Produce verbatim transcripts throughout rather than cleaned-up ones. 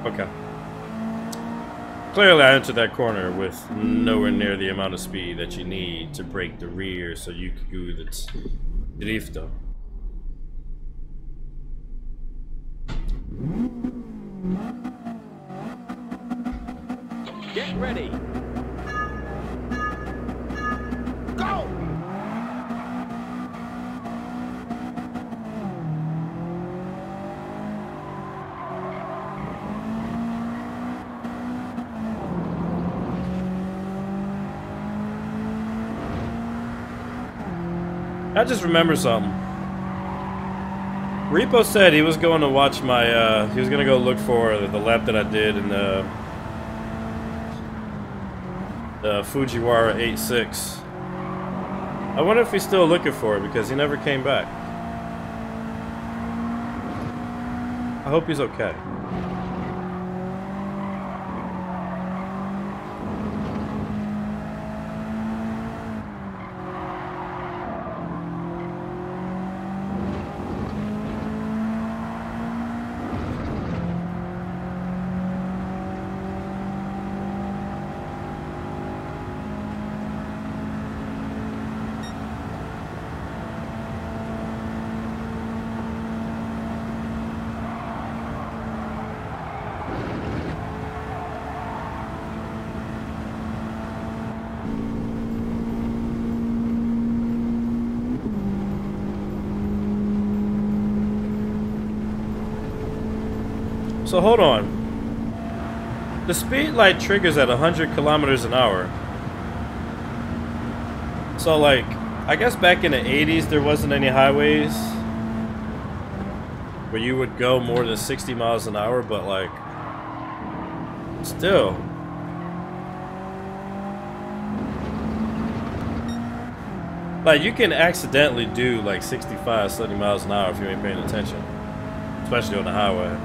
Okay. Clearly, I entered that corner with nowhere near the amount of speed that you need to break the rear so you could do the drifto. Get ready. Go! I just remember something. Repo said he was going to watch my, uh, he was going to go look for the, the lap that I did in the, the Fujiwara A E eighty-six. I wonder if he's still looking for it because he never came back. I hope he's okay. So hold on. The speed light triggers at one hundred kilometers an hour. So like, I guess back in the eighties there wasn't any highways where you would go more than sixty miles an hour, but like, still. Like, you can accidentally do like sixty-five, seventy miles an hour if you ain't paying attention. Especially on the highway.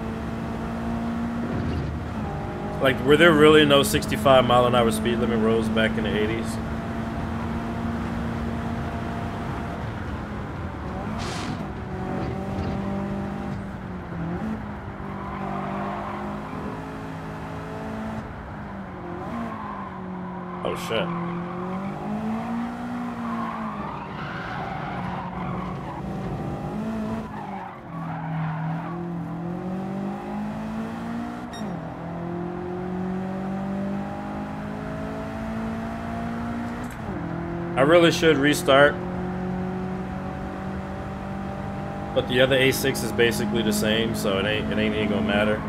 Like, were there really no sixty-five mile an hour speed limit roads back in the eighties? Oh shit. I really should restart, but the other A six is basically the same, so it ain't it ain't even gonna matter.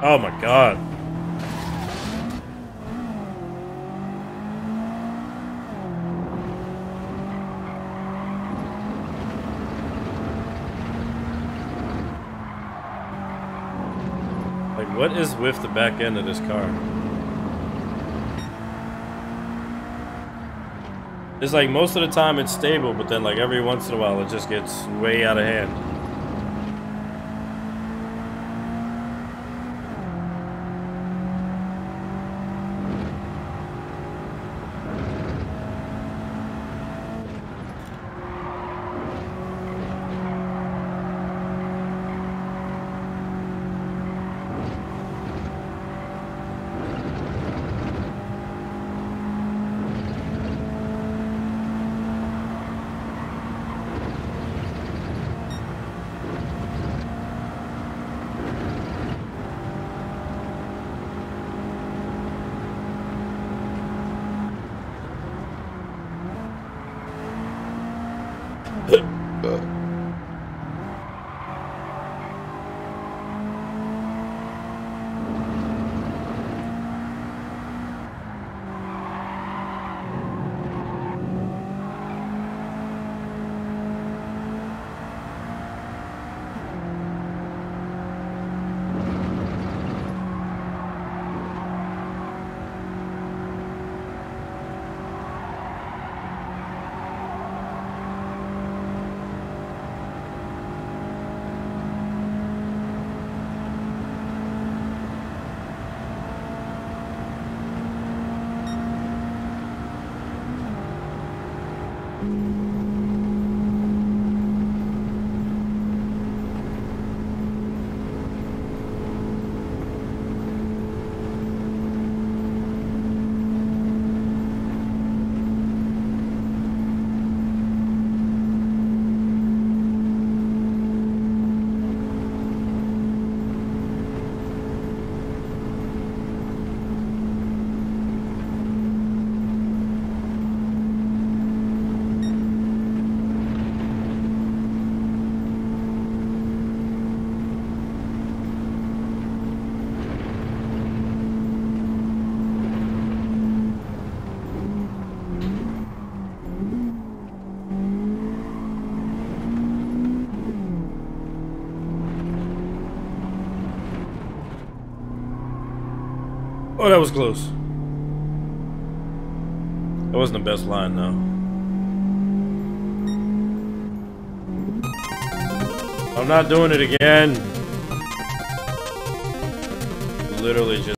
Oh my god. Like, what is with the back end of this car? It's like most of the time it's stable, but then like every once in a while it just gets way out of hand. Oh, that was close. That wasn't the best line, though. I'm not doing it again. Literally just